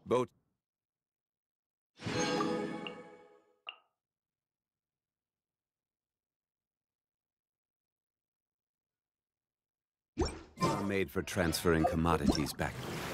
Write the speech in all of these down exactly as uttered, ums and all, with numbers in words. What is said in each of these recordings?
Boat. Are made for transferring commodities back.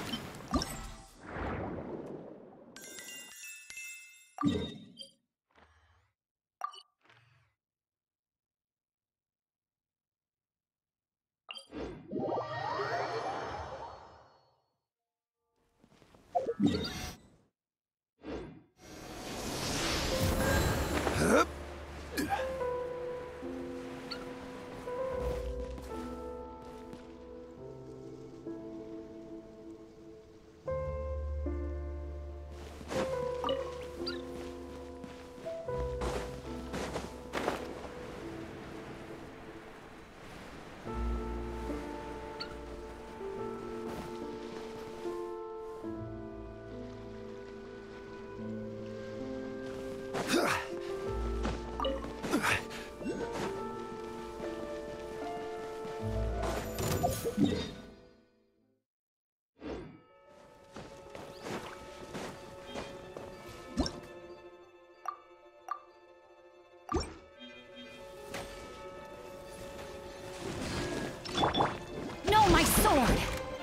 No, my sword!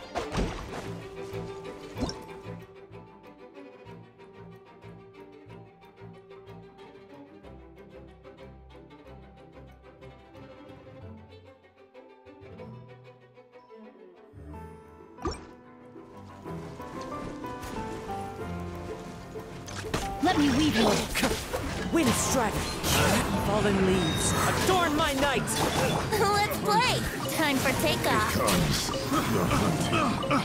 Let me weave you. Wind strike. Fallen leaves. Adorn my night. Let's play! Time for takeoff. Comes the hunting.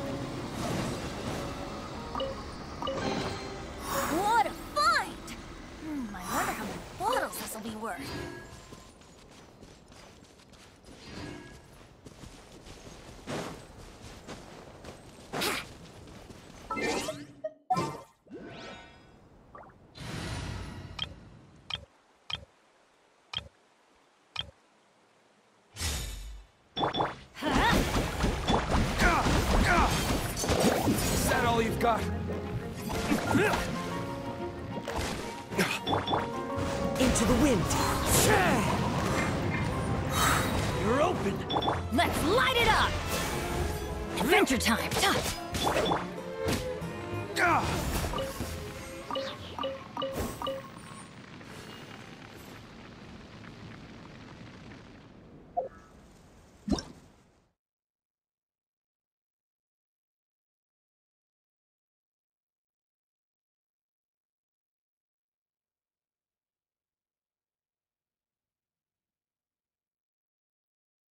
What a find! Hmm, I wonder how many bottles this will be worth. Is that all you've got? Into the wind. You're open. Let's light it up! Adventure time! Ah!